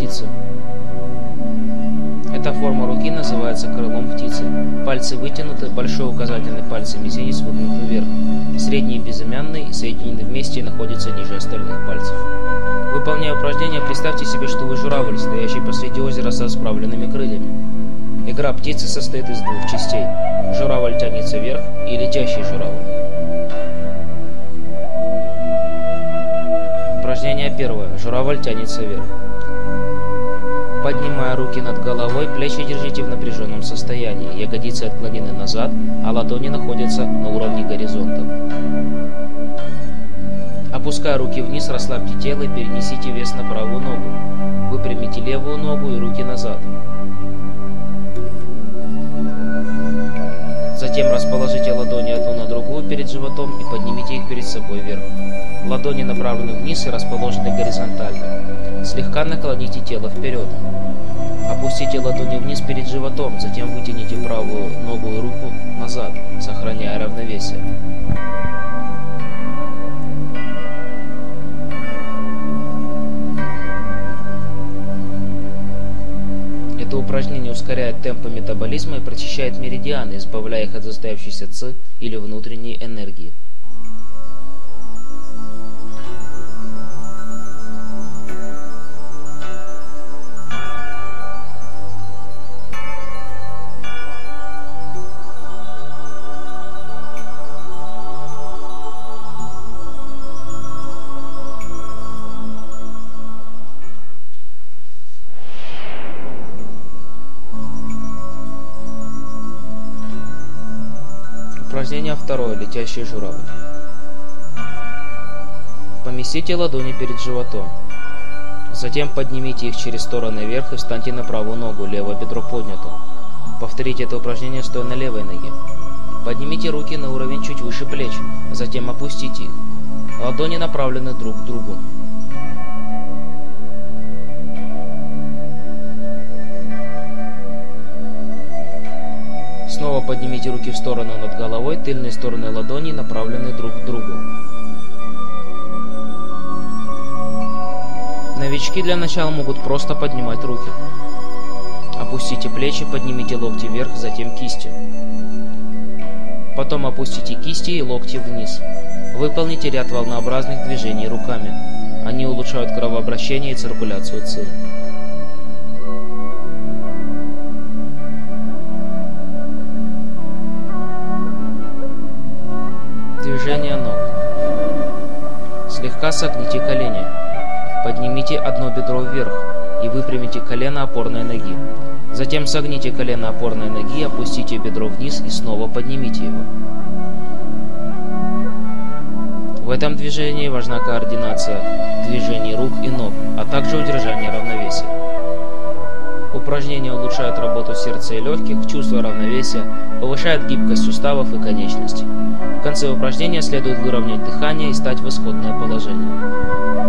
птицы. Эта форма руки называется крылом птицы. Пальцы вытянуты, большой указательный палец и мизинец выгнуты вверх. Средний и безымянный соединены вместе и находятся ниже остальных пальцев. Выполняя упражнение, представьте себе, что вы журавль, стоящий посреди озера со расправленными крыльями. Игра птицы состоит из двух частей. Журавль тянется вверх и летящий журавль. Упражнение первое. Журавль тянется вверх. Поднимая руки над головой, плечи держите в напряженном состоянии, ягодицы отклонены назад, а ладони находятся на уровне горизонта. Опуская руки вниз, расслабьте тело и перенесите вес на правую ногу. Выпрямите левую ногу и руки назад. Затем расположите ладони одну на другую перед животом и поднимите их перед собой вверх. Ладони направлены вниз и расположены горизонтально. Слегка наклоните тело вперед. Опустите ладони вниз перед животом, затем вытяните правую ногу и руку назад, сохраняя равновесие. Это упражнение ускоряет темпы метаболизма и прочищает меридианы, избавляя их от застоявшейся ци или внутренней энергии. Упражнение второе. Летящий журавль. Поместите ладони перед животом. Затем поднимите их через стороны вверх и встаньте на правую ногу, левое бедро поднято. Повторите это упражнение, стоя на левой ноге. Поднимите руки на уровень чуть выше плеч, затем опустите их. Ладони направлены друг к другу. Снова поднимите руки в сторону над головой, тыльные стороны ладоней направлены друг к другу. Новички для начала могут просто поднимать руки. Опустите плечи, поднимите локти вверх, затем кисти. Потом опустите кисти и локти вниз. Выполните ряд волнообразных движений руками. Они улучшают кровообращение и циркуляцию ци. Движение ног. Слегка согните колени. Поднимите одно бедро вверх и выпрямите колено опорной ноги. Затем согните колено опорной ноги, опустите бедро вниз и снова поднимите его. В этом движении важна координация движений рук и ног, а также удержание равновесия. Упражнения улучшают работу сердца и легких, чувство равновесия, повышает гибкость суставов и конечностей. В конце упражнения следует выровнять дыхание и стать в исходное положение.